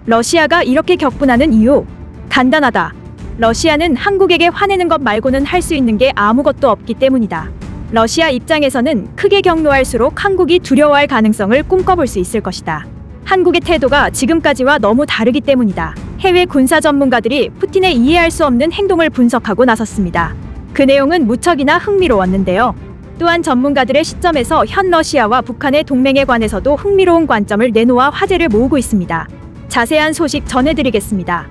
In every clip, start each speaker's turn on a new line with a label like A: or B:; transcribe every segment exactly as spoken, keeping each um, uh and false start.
A: 러시아가 이렇게 격분하는 이유? 간단하다. 러시아는 한국에게 화내는 것 말고는 할 수 있는 게 아무것도 없기 때문이다. 러시아 입장에서는 크게 격노할수록 한국이 두려워할 가능성을 꿈꿔볼 수 있을 것이다. 한국의 태도가 지금까지와 너무 다르기 때문이다. 해외 군사 전문가들이 푸틴의 이해할 수 없는 행동을 분석하고 나섰습니다. 그 내용은 무척이나 흥미로웠는데요. 또한 전문가들의 시점에서 현 러시아와 북한의 동맹에 관해서도 흥미로운 관점을 내놓아 화제를 모으고 있습니다. 자세한 소식 전해드리겠습니다.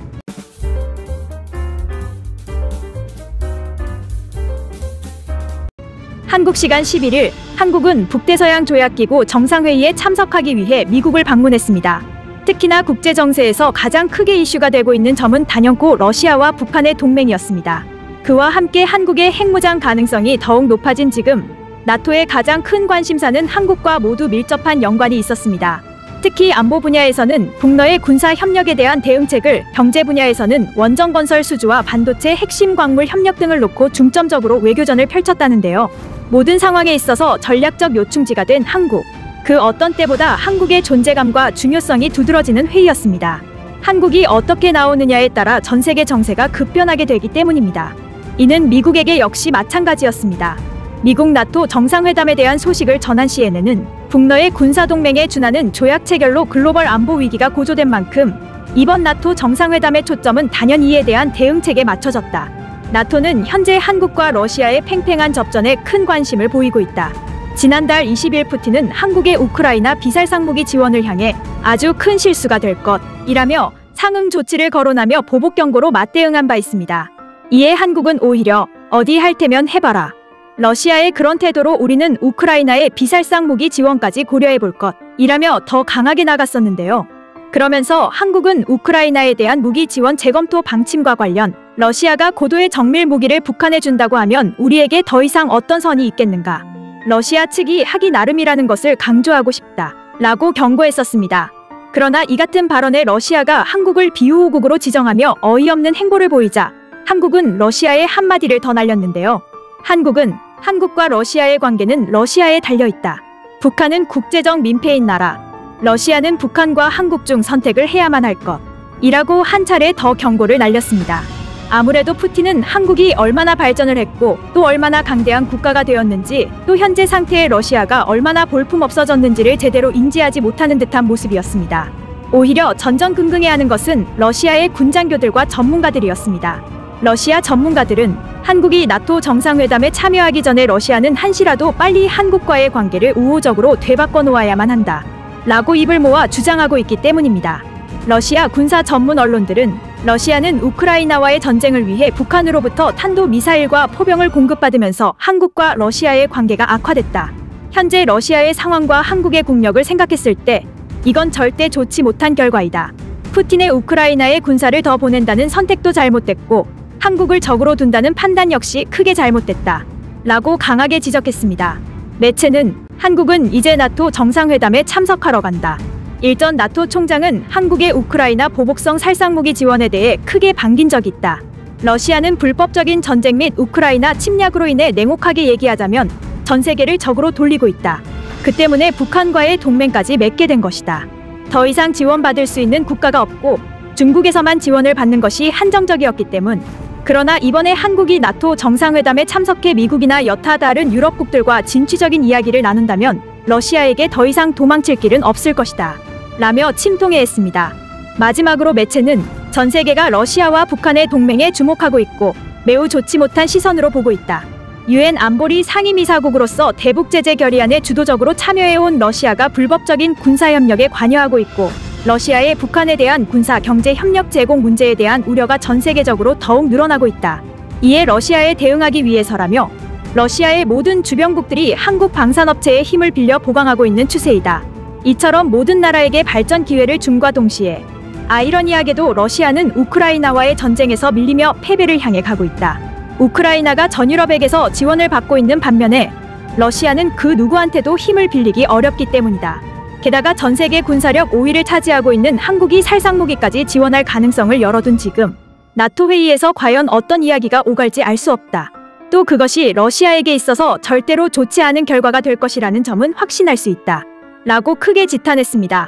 A: 한국 시간 십일 일, 한국은 북대서양 조약기구 정상회의에 참석하기 위해 미국을 방문했습니다. 특히나 국제정세에서 가장 크게 이슈가 되고 있는 점은 단연코 러시아와 북한의 동맹이었습니다. 그와 함께 한국의 핵무장 가능성이 더욱 높아진 지금, 나토의 가장 큰 관심사는 한국과 모두 밀접한 연관이 있었습니다. 특히 안보 분야에서는 북러의 군사 협력에 대한 대응책을, 경제 분야에서는 원전 건설 수주와 반도체 핵심 광물 협력 등을 놓고 중점적으로 외교전을 펼쳤다는데요. 모든 상황에 있어서 전략적 요충지가 된 한국. 그 어떤 때보다 한국의 존재감과 중요성이 두드러지는 회의였습니다. 한국이 어떻게 나오느냐에 따라 전 세계 정세가 급변하게 되기 때문입니다. 이는 미국에게 역시 마찬가지였습니다. 미국 나토 정상회담에 대한 소식을 전한 씨엔엔은 북러의 군사동맹에 준하는 조약 체결로 글로벌 안보 위기가 고조된 만큼 이번 나토 정상회담의 초점은 단연 이에 대한 대응책에 맞춰졌다. 나토는 현재 한국과 러시아의 팽팽한 접전에 큰 관심을 보이고 있다. 지난달 이십 일 푸틴은 한국의 우크라이나 비살상 무기 지원을 향해 아주 큰 실수가 될 것이라며 상응 조치를 거론하며 보복 경고로 맞대응한 바 있습니다. 이에 한국은 오히려 어디 할 테면 해봐라. 러시아의 그런 태도로 우리는 우크라이나의 비살상 무기 지원까지 고려해 볼 것이라며 더 강하게 나갔었는데요. 그러면서 한국은 우크라이나에 대한 무기 지원 재검토 방침과 관련 러시아가 고도의 정밀 무기를 북한에 준다고 하면 우리에게 더 이상 어떤 선이 있겠는가. 러시아 측이 하기 나름이라는 것을 강조하고 싶다 라고 경고했었습니다. 그러나 이 같은 발언에 러시아가 한국을 비호국으로 지정하며 어이없는 행보를 보이자 한국은 러시아에 한마디를 더 날렸는데요. 한국은 한국과 러시아의 관계는 러시아에 달려있다. 북한은 국제적 민폐인 나라. 러시아는 북한과 한국 중 선택을 해야만 할 것. 이라고 한 차례 더 경고를 날렸습니다. 아무래도 푸틴은 한국이 얼마나 발전을 했고 또 얼마나 강대한 국가가 되었는지, 또 현재 상태의 러시아가 얼마나 볼품없어졌는지를 제대로 인지하지 못하는 듯한 모습이었습니다. 오히려 전전긍긍해하는 것은 러시아의 군장교들과 전문가들이었습니다. 러시아 전문가들은 한국이 나토 정상회담에 참여하기 전에 러시아는 한시라도 빨리 한국과의 관계를 우호적으로 되바꿔 놓아야만 한다 라고 입을 모아 주장하고 있기 때문입니다. 러시아 군사 전문 언론들은 러시아는 우크라이나와의 전쟁을 위해 북한으로부터 탄도미사일과 포병을 공급받으면서 한국과 러시아의 관계가 악화됐다. 현재 러시아의 상황과 한국의 국력을 생각했을 때 이건 절대 좋지 못한 결과이다. 푸틴의 우크라이나에 군사를 더 보낸다는 선택도 잘못됐고 한국을 적으로 둔다는 판단 역시 크게 잘못됐다 라고 강하게 지적했습니다. 매체는 한국은 이제 나토 정상회담에 참석하러 간다. 일전 나토 총장은 한국의 우크라이나 보복성 살상무기 지원에 대해 크게 반긴 적이 있다. 러시아는 불법적인 전쟁 및 우크라이나 침략으로 인해 냉혹하게 얘기하자면 전 세계를 적으로 돌리고 있다. 그 때문에 북한과의 동맹까지 맺게 된 것이다. 더 이상 지원받을 수 있는 국가가 없고 중국에서만 지원을 받는 것이 한정적이었기 때문. 그러나 이번에 한국이 나토 정상회담에 참석해 미국이나 여타 다른 유럽국들과 진취적인 이야기를 나눈다면 러시아에게 더 이상 도망칠 길은 없을 것이다 라며 침통해했습니다. 마지막으로 매체는 전 세계가 러시아와 북한의 동맹에 주목하고 있고 매우 좋지 못한 시선으로 보고 있다. 유엔 안보리 상임이사국으로서 대북 제재 결의안에 주도적으로 참여해온 러시아가 불법적인 군사협력에 관여하고 있고 러시아의 북한에 대한 군사 경제 협력 제공 문제에 대한 우려가 전 세계적으로 더욱 늘어나고 있다. 이에 러시아에 대응하기 위해서라며 러시아의 모든 주변국들이 한국 방산업체의 힘을 빌려 보강하고 있는 추세이다. 이처럼 모든 나라에게 발전 기회를 줌과 동시에 아이러니하게도 러시아는 우크라이나와의 전쟁에서 밀리며 패배를 향해 가고 있다. 우크라이나가 전 유럽에게서 지원을 받고 있는 반면에 러시아는 그 누구한테도 힘을 빌리기 어렵기 때문이다. 게다가 전세계 군사력 오 위를 차지하고 있는 한국이 살상무기까지 지원할 가능성을 열어둔 지금 나토 회의에서 과연 어떤 이야기가 오갈지 알 수 없다. 또 그것이 러시아에게 있어서 절대로 좋지 않은 결과가 될 것이라는 점은 확신할 수 있다 라고 크게 지탄했습니다.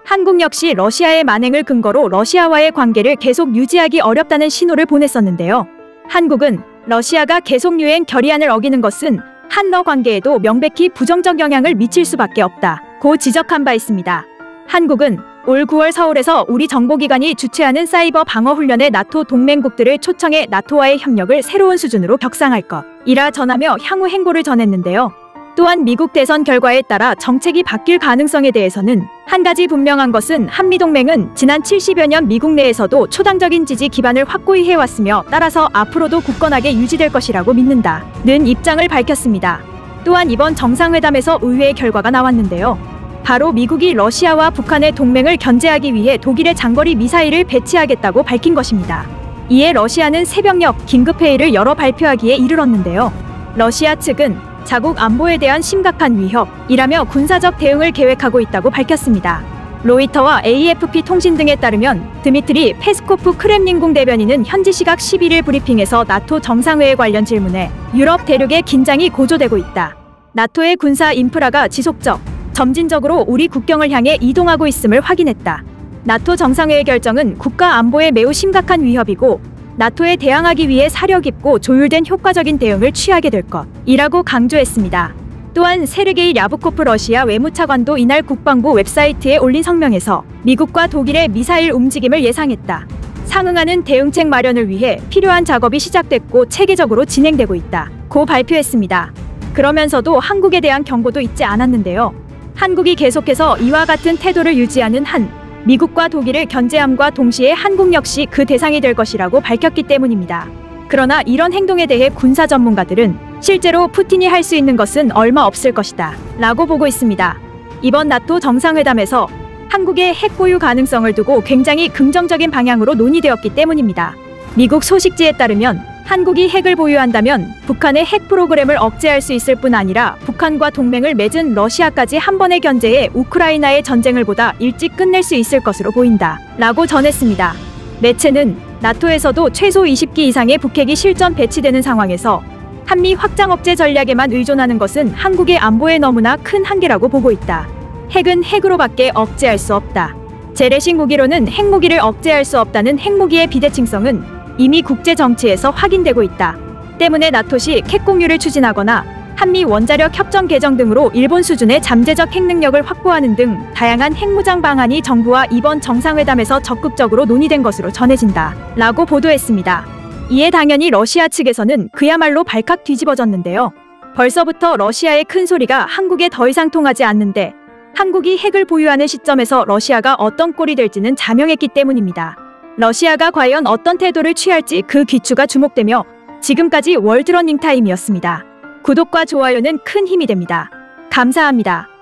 A: 한국 역시 러시아의 만행을 근거로 러시아와의 관계를 계속 유지하기 어렵다는 신호를 보냈었는데요. 한국은 러시아가 계속 유엔 결의안을 어기는 것은 한러 관계에도 명백히 부정적 영향을 미칠 수밖에 없다고 지적한 바 있습니다. 한국은 올 구월 서울에서 우리 정보기관이 주최하는 사이버 방어 훈련에 나토 동맹국들을 초청해 나토와의 협력을 새로운 수준으로 격상할 것이라 전하며 향후 행보를 전했는데요. 또한 미국 대선 결과에 따라 정책이 바뀔 가능성에 대해서는 한 가지 분명한 것은 한미동맹은 지난 칠십여 년 미국 내에서도 초당적인 지지 기반을 확고히 해왔으며 따라서 앞으로도 굳건하게 유지될 것이라고 믿는다는 입장을 밝혔습니다. 또한 이번 정상회담에서 의외의 결과가 나왔는데요. 바로 미국이 러시아와 북한의 동맹을 견제하기 위해 독일의 장거리 미사일을 배치하겠다고 밝힌 것입니다. 이에 러시아는 새벽녘 긴급회의를 열어 발표하기에 이르렀는데요. 러시아 측은 자국 안보에 대한 심각한 위협이라며 군사적 대응을 계획하고 있다고 밝혔습니다. 로이터와 에이에프피 통신 등에 따르면 드미트리 페스코프 크렘린궁 대변인은 현지 시각 십일 일 브리핑에서 나토 정상회의 관련 질문에 유럽 대륙의 긴장이 고조되고 있다. 나토의 군사 인프라가 지속적, 점진적으로 우리 국경을 향해 이동하고 있음을 확인했다. 나토 정상회의 결정은 국가 안보에 매우 심각한 위협이고 나토에 대항하기 위해 사려 깊고 조율된 효과적인 대응을 취하게 될 것이라고 강조했습니다. 또한 세르게이 랴브코프 러시아 외무차관도 이날 국방부 웹사이트에 올린 성명에서 미국과 독일의 미사일 움직임을 예상했다. 상응하는 대응책 마련을 위해 필요한 작업이 시작됐고 체계적으로 진행되고 있다고 발표했습니다. 그러면서도 한국에 대한 경고도 잊지 않았는데요. 한국이 계속해서 이와 같은 태도를 유지하는 한 미국과 독일을 견제함과 동시에 한국 역시 그 대상이 될 것이라고 밝혔기 때문입니다. 그러나 이런 행동에 대해 군사 전문가들은 실제로 푸틴이 할 수 있는 것은 얼마 없을 것이다 라고 보고 있습니다. 이번 나토 정상회담에서 한국의 핵 보유 가능성을 두고 굉장히 긍정적인 방향으로 논의되었기 때문입니다. 미국 소식지에 따르면 한국이 핵을 보유한다면 북한의 핵 프로그램을 억제할 수 있을 뿐 아니라 북한과 동맹을 맺은 러시아까지 한 번에 견제해 우크라이나의 전쟁을 보다 일찍 끝낼 수 있을 것으로 보인다 라고 전했습니다. 매체는 나토에서도 최소 이십 기 이상의 북핵이 실전 배치되는 상황에서 한미 확장 억제 전략에만 의존하는 것은 한국의 안보에 너무나 큰 한계라고 보고 있다. 핵은 핵으로밖에 억제할 수 없다. 재래식 무기로는 핵무기를 억제할 수 없다는 핵무기의 비대칭성은 이미 국제 정치에서 확인되고 있다. 때문에 나토시 핵 공유를 추진하거나 한미 원자력 협정 개정 등으로 일본 수준의 잠재적 핵 능력을 확보하는 등 다양한 핵무장 방안이 정부와 이번 정상회담에서 적극적으로 논의된 것으로 전해진다 라고 보도했습니다. 이에 당연히 러시아 측에서는 그야말로 발칵 뒤집어졌는데요. 벌써부터 러시아의 큰 소리가 한국에 더 이상 통하지 않는데 한국이 핵을 보유하는 시점에서 러시아가 어떤 꼴이 될지는 자명했기 때문입니다. 러시아가 과연 어떤 태도를 취할지 그 귀추가 주목되며 지금까지 월드러닝타임이었습니다. 구독과 좋아요는 큰 힘이 됩니다. 감사합니다.